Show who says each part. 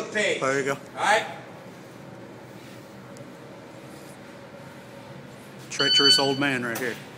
Speaker 1: the page.
Speaker 2: There you go.
Speaker 1: All right?
Speaker 2: Treacherous old man right here.